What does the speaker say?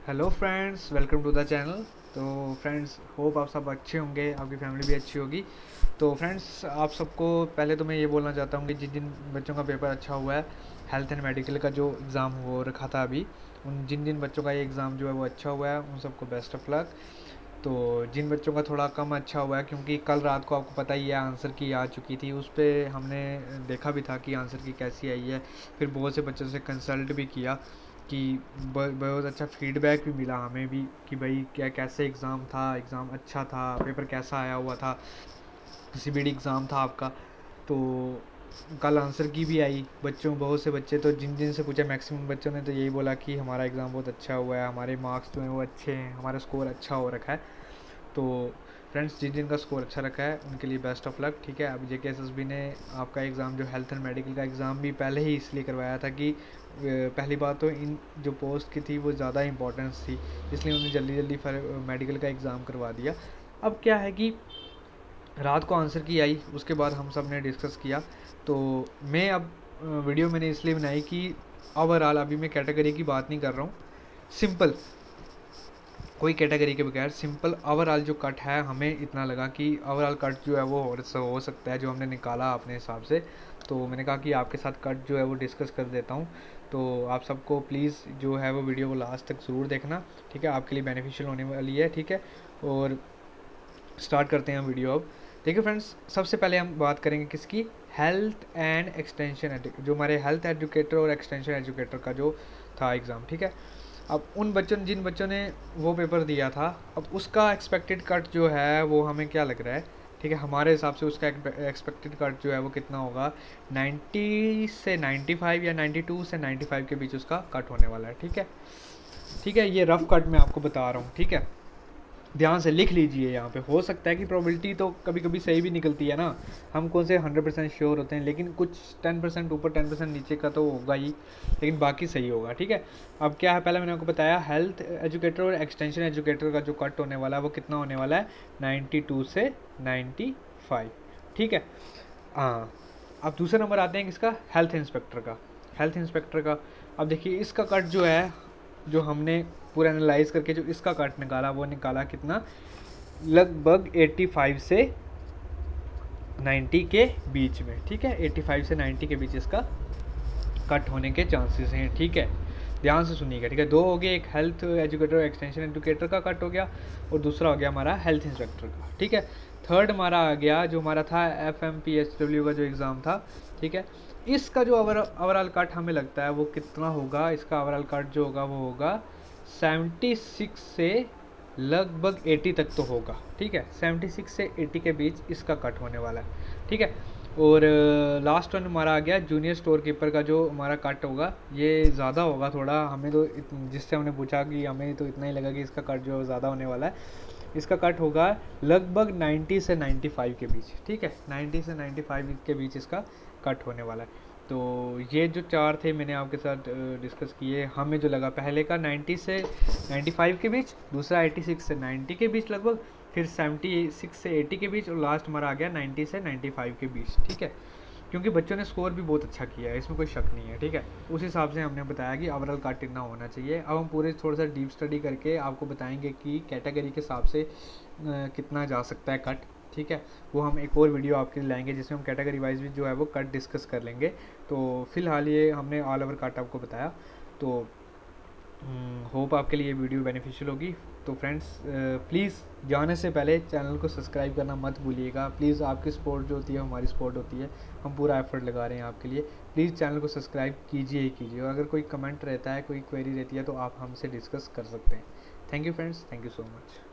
Hello friends, welcome to the channel. तो friends, hope आप सब अच्छे होंगे, आपकी फैमिली भी अच्छी होगी। तो फ्रेंड्स, आप सबको पहले तो मैं ये बोलना चाहता हूँ कि जिन जिन बच्चों का पेपर अच्छा हुआ है, हेल्थ एंड मेडिकल का जो एग्ज़ाम हो रखा था अभी, उन जिन जिन बच्चों का ये एग्ज़ाम जो है वो अच्छा हुआ है, उन सबको बेस्ट ऑफ लक। तो जिन बच्चों का थोड़ा कम अच्छा हुआ है, क्योंकि कल रात को आपको पता ही है आंसर की आ चुकी थी, उस पर हमने देखा भी था कि आंसर की कैसी आई है। फिर बहुत से बच्चों से कंसल्ट भी किया कि बहुत अच्छा फीडबैक भी मिला हमें भी कि भाई क्या कैसे एग्ज़ाम था, एग्ज़ाम अच्छा था, पेपर कैसा आया हुआ था, सीबीडी एग्ज़ाम था आपका। तो कल आंसर की भी आई, बच्चों बहुत से बच्चे तो जिन जिन से पूछा मैक्सिमम बच्चों ने तो यही बोला कि हमारा एग्ज़ाम बहुत अच्छा हुआ है, हमारे मार्क्स जो हैं वो अच्छे हैं, हमारा स्कोर अच्छा हो रखा है। तो फ्रेंड्स, जिन जिन का स्कोर अच्छा रखा है उनके लिए बेस्ट ऑफ लक। ठीक है, अब जेकेएसएसबी ने आपका एग्ज़ाम जो हेल्थ एंड मेडिकल का एग्ज़ाम भी पहले ही इसलिए करवाया था कि पहली बात तो इन जो पोस्ट की थी वो ज़्यादा इंपॉर्टेंस थी, इसलिए उन्होंने जल्दी जल्दी मेडिकल का एग्ज़ाम करवा दिया। अब क्या है कि रात को आंसर की आई, उसके बाद हम सब ने डिस्कस किया। तो मैं अब वीडियो मैंने इसलिए बनाई कि ओवरऑल, अभी मैं कैटेगरी की बात नहीं कर रहा हूँ, सिंपल कोई कैटेगरी के बगैर सिंपल ओवरऑल जो कट है, हमें इतना लगा कि ओवरऑल कट जो है वो हो सकता है जो हमने निकाला अपने हिसाब से। तो मैंने कहा कि आपके साथ कट जो है वो डिस्कस कर देता हूँ। तो आप सबको प्लीज़ जो है वो वीडियो को लास्ट तक ज़रूर देखना, ठीक है, आपके लिए बेनिफिशियल होने वाली है। ठीक है, और स्टार्ट करते हैं हम वीडियो अब। देखिए फ्रेंड्स, सबसे पहले हम बात करेंगे किसकी, हेल्थ एंड एक्सटेंशन, जो हमारे हेल्थ एजुकेटर और एक्सटेंशन एजुकेटर का जो था एग्ज़ाम। ठीक है, अब उन बच्चों जिन बच्चों ने वो पेपर दिया था, अब उसका एक्सपेक्टेड कट जो है वो हमें क्या लग रहा है, ठीक है, हमारे हिसाब से उसका एक्सपेक्टेड कट जो है वो कितना होगा, 90 से 95 या 92 से 95 के बीच उसका कट होने वाला है। ठीक है, ठीक है, ये रफ कट मैं आपको बता रहा हूँ। ठीक है, ध्यान से लिख लीजिए। यहाँ पे हो सकता है कि प्रोबेबिलिटी तो कभी कभी सही भी निकलती है ना, हम कौन से 100% श्योर होते हैं, लेकिन कुछ 10% ऊपर 10% नीचे का तो होगा ही, लेकिन बाकी सही होगा। ठीक है, अब क्या है, पहले मैंने आपको बताया हेल्थ एजुकेटर और एक्सटेंशन एजुकेटर का जो कट होने वाला है वो कितना होने वाला है, 92 से 95। ठीक है, हाँ। अब दूसरे नंबर आते हैं किसका, हेल्थ इंस्पेक्टर का। हेल्थ इंस्पेक्टर का अब देखिए, इसका कट जो है, जो हमने पूरा एनालाइज करके जो इसका कट निकाला, वो निकाला कितना, लगभग 85 से 90 के बीच में। ठीक है, 85 से 90 के बीच इसका कट होने के चांसेस हैं। ठीक है, ध्यान से सुनिएगा। ठीक है, दो हो गए, एक हेल्थ एजुकेटर और एक्सटेंशन एजुकेटर का कट हो गया, और दूसरा हो गया हमारा हेल्थ इंस्पेक्टर का। ठीक है, थर्ड हमारा आ गया जो हमारा था FMPHW का जो एग्ज़ाम था। ठीक है, इसका जो ओवरऑल कट हमें लगता है वो कितना होगा, इसका ओवरऑल कट जो होगा वो होगा 76 से लगभग 80 तक तो होगा। ठीक है, 76 से 80 के बीच इसका कट होने वाला है। ठीक है, और लास्ट वन हमारा आ गया जूनियर स्टोर कीपर का, जो हमारा कट होगा ये ज़्यादा होगा थोड़ा, हमें तो जिससे हमने पूछा कि हमें तो इतना ही लगा कि इसका कट जो ज़्यादा होने वाला है। इसका कट होगा लगभग 90 से 95 के बीच। ठीक है, 90 से 95 के बीच इसका कट होने वाला है। तो ये जो चार थे मैंने आपके साथ डिस्कस किए, हमें जो लगा पहले का 90 से 95 के बीच, दूसरा 86 से 90 के बीच लगभग, फिर 76 से 80 के बीच, और लास्ट हमारा आ गया 90 से 95 के बीच। ठीक है, क्योंकि बच्चों ने स्कोर भी बहुत अच्छा किया है, इसमें कोई शक नहीं है। ठीक है, उस हिसाब से हमने बताया कि ओवरऑल कट इतना होना चाहिए। अब हम पूरे थोड़ा सा डीप स्टडी करके आपको बताएंगे कि कैटेगरी के हिसाब से कितना जा सकता है कट। ठीक है, वो हम एक और वीडियो आपके लिए लाएंगे जिसमें हम कैटेगरी वाइज भी जो है वो कट डिस्कस कर लेंगे। तो फिलहाल ये हमने ऑल ओवर कट आपको बताया। तो होप आपके लिए वीडियो बेनिफिशियल होगी। तो फ्रेंड्स, प्लीज़ जाने से पहले चैनल को सब्सक्राइब करना मत भूलिएगा। प्लीज़, आपकी सपोर्ट जो होती है हमारी सपोर्ट होती है, हम पूरा एफर्ट लगा रहे हैं आपके लिए। प्लीज़ चैनल को सब्सक्राइब कीजिए ही कीजिए, और अगर कोई कमेंट रहता है, कोई क्वेरी रहती है, तो आप हमसे डिस्कस कर सकते हैं। Thank you friends, thank you so much.